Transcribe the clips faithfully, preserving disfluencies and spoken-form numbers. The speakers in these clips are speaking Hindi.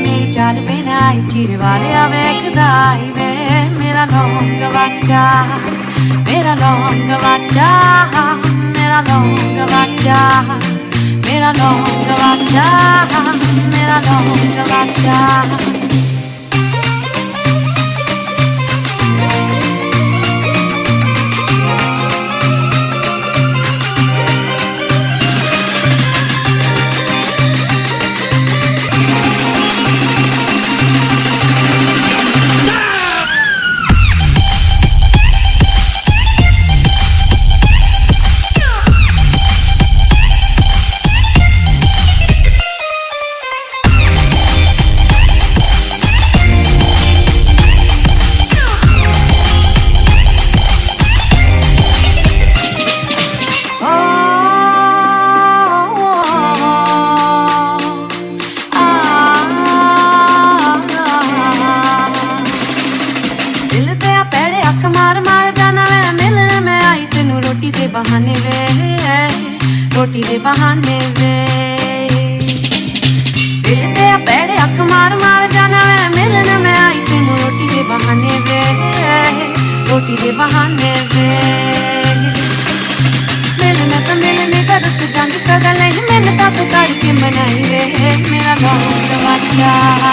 मेरी चाल बेनाई चीरे वाले वेखदा वे मेरा लौंग वाचा मेरा लौंग वाचा मेरा लौंग वाचा मेरा लौंग वाचा मेरा लौंग वाचा बहाने वे रोटी दे बहाने वे दिल ते पेड़े अख मार मार जाना वे मिलने में आई तेनू रोटी दे बहाने वे रोटी दे बहाने वे मिलने तो मिलने का रस जंग सदा नहीं मैंने तो कर के मनाई वे मेरा लौंग वाचा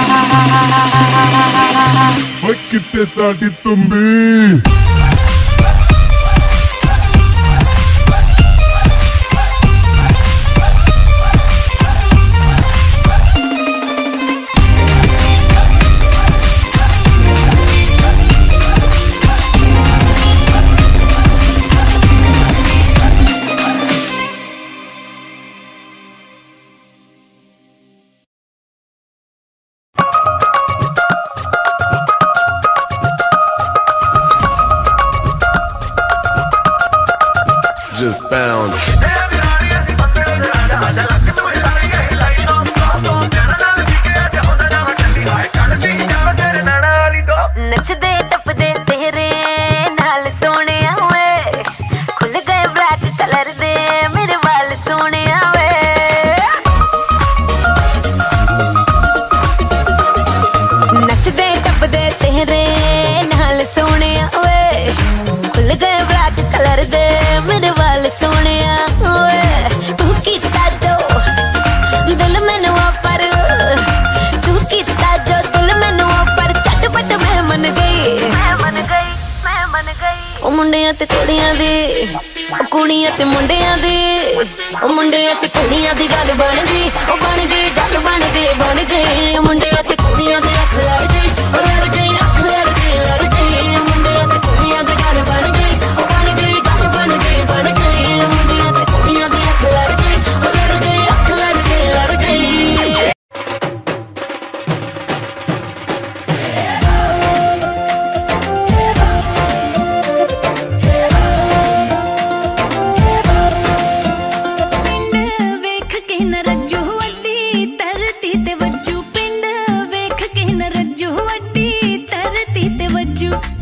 ओए कित्ते साडी तुम्बी just bound. नचदे टपदे तेरे नाल सोने वे खुल गए ब्लैक कलर दे मेरे वाल सोने वे नचदे टपदे तेरे नाल सोने वे खुल गए ब्लैक कलर दे मेरे वाल सोने वे तू कीता जो दिल मैनू ऑफर तू कीता जो दिल मैनू ऑफर झटपट मैं मन गई मैं मन गई मैं मन गई ओ मुंडियां ते कुड़ियां दी ओ कुड़ियां ते मुंडियां दी ओ मुंडियां ते कुड़ियां दी गल बन गई ओ बन गई गल बन गई बन गई मुंडियां ते कुड़ियां दी अख लड़ गई ओ लड़ गई अख लड़ गई लड़ गई मुंडियां ते कुड़ियां दी गल बन गई ओ बन गई गल बन गई बन गई मुंडियां ते कुड़ियां दी अख लड़ गई ओ लड़ गई अख लड़ गई लड़ गई पिंड वेख के न रज्जू वड्डी धरती ते वज्जू